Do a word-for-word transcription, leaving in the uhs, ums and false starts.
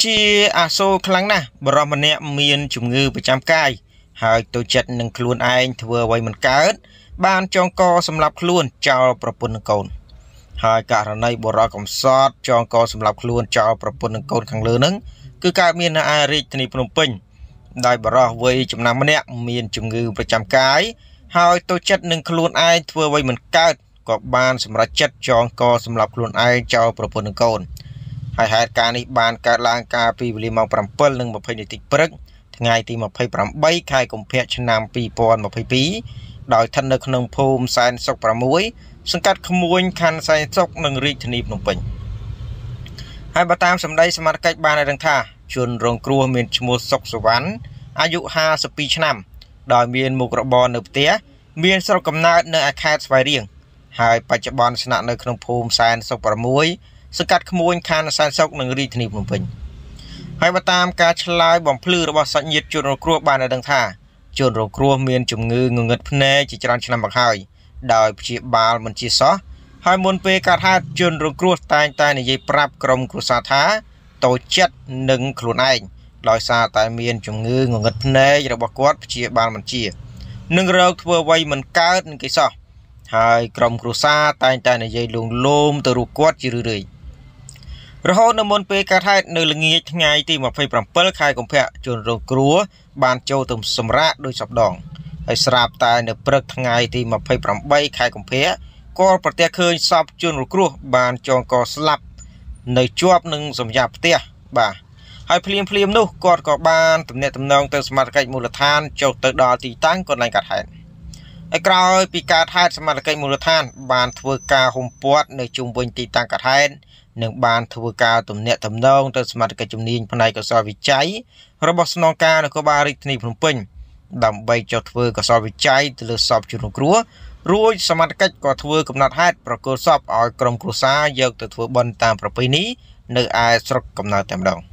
ជាអាសូរខ្លាំងណាស់បរិសម្នាក់មានជំងឺប្រចាំកាយហើយទៅចិត្តនឹងខ្លួនឯងធ្វើអ្វីមិនកើតបានចងកសម្រាប់ខ្លួនចោលប្រពន្ធនឹងកូនហើយករណីបរិសកំសត់ចងកសម្រាប់ខ្លួនចោលប្រពន្ធនឹងកូនខាងលើនឹងគឺកើតមាននៅឯរាជធានីភ្នំពេញដោយបរិសវ័យចំណាស់ម្នាក់មានជំងឺប្រចាំកាយហើយទៅចិត្តនឹងខ្លួនឯងធ្វើអ្វីមិនកើតក៏បានសម្រេចចិត្តចងកសម្រាប់ខ្លួនឯងចោលប្រពន្ធនឹងកូនហើយហេតុការណ៍នេះបានកើតឡើងកាលពីវេលាម៉ោង ប្រាំពីរ និង ម្ភៃ នាទីព្រឹកថ្ងៃទី ម្ភៃប្រាំបី ខែកុម្ភៈឆ្នាំ ពីរពាន់ម្ភៃពីរ ដោយស្ថិតនៅក្នុងភូមិសែនសុខ ប្រាំមួយ សង្កាត់ក្មួយខណ្ឌសែនសុខនិងរាជធានីភ្នំពេញហើយបើតាមសម្ដីសមាជិកបានឲ្យដឹងថាជនរងគ្រោះមានឈ្មោះសុកសវណ្ណអាយុ ហាសិបពីរ ឆ្នាំដោយមានមុខរបរនៅផ្ទះមានស្រុកកំណើតនៅឯខេត្តស្វាយរៀងហើយបច្ចុប្បន្នស្នាក់នៅក្នុងភូមិសែនសុខ ប្រាំមួយ សង្កាត់ក្មួយខណ្ឌសែនសុខនិងរាជធានីភ្នំពេញហើយបើតាមការឆ្លើយបំភ្លឺរបស់សាច់ញាតិជនរងគ្រោះបានឲ្យដឹងថាជនរងគ្រោះមានជំងឺងងឹតភ្នែកជាច្រើនឆ្នាំមកហើយដោយព្យាបាលមិនជាសោះហើយមុនពេលកើតហេតុជនរងគ្រោះតែងតែនិយាយប្រាប់ក្រុមគ្រួសារថាតូចចិត្តនឹងខ្លួនឯងដោយសារតែមានជំងឺងងឹតភ្នែករបស់គាត់ព្យាបាលមិនជានឹងរោគធ្វើអ្វីមិនកើតនឹងគេសោះហើយក្រុមគ្រួសារតែងតែនិយាយលួងលោមទៅរូបគាត់ជារឿយៗរហូតនៅមុនពេលកើតហេតុនៅល្ងាចថ្ងៃទី ម្ភៃប្រាំពីរ ខែកុម្ភៈជនរងគ្រោះបានចូលទៅសម្រាកដោយសពដងហើយស្រាប់តែនៅព្រឹកថ្ងៃទី ម្ភៃប្រាំបី ខែកុម្ភៈក៏ប្រទះឃើញសពជនរងគ្រោះបានចងកស្លាប់នៅជាប់នឹងសម្យាផ្ទះបាទហើយភ្លាមភ្លាមនោះគាត់ក៏បានទំនាក់ទំនងទៅសមាជិកមូលដ្ឋានចុះទៅដល់ទីតាំងកន្លែងកើតហេតុហើយក្រោយពីកើតហេតុសមាជិកមូលដ្ឋានបានធ្វើការហុំព័ទ្ធនៅជុំវិញទីតាំងកើតហេតុនឹងបានធ្វើការទំនាក់ទំនងទៅសមាជិកជំនាញផ្នែកកសលវិច័យរបស់ស្នងការនគរបាលរាជធានីភ្នំពេញដើម្បីចុះធ្វើកសលវិច័យទៅលើសពជនរងគ្រោះរួចសមាជិកក៏ធ្វើកំណត់ហេតុប្រគល់សពឲ្យក្រុមគ្រួសារយកទៅធ្វើបុណ្យតាមប្រពៃណីនៅឯស្រុកកំណើតតែម្ដង